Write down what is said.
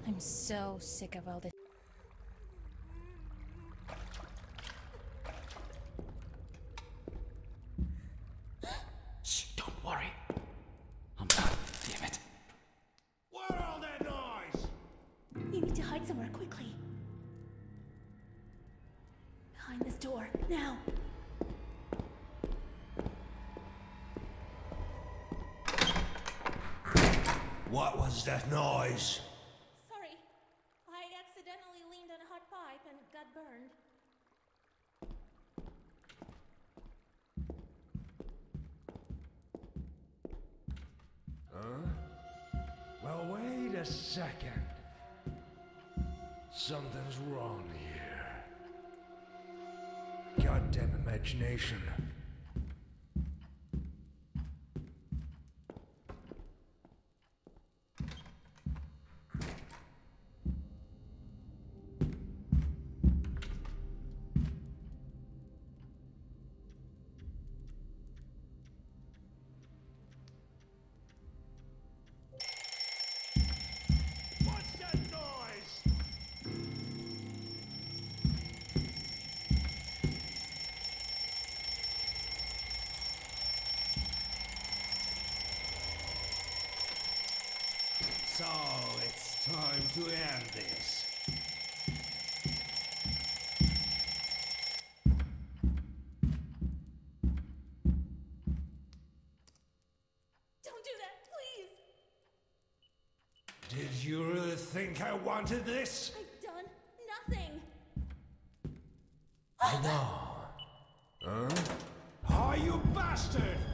I'm so sick of all this. Shh, don't worry. I'm back, damn it. What all that noise? You need to hide somewhere quickly. Behind this door, now. What was that noise? Sorry, I accidentally leaned on a hot pipe and got burned. Huh? Well, wait a second. Something's wrong here. Goddamn imagination. What's that noise? So it's time to end this. Don't do that, please! Did you really think I wanted this? I've done nothing! I know. Huh? Oh, you bastard!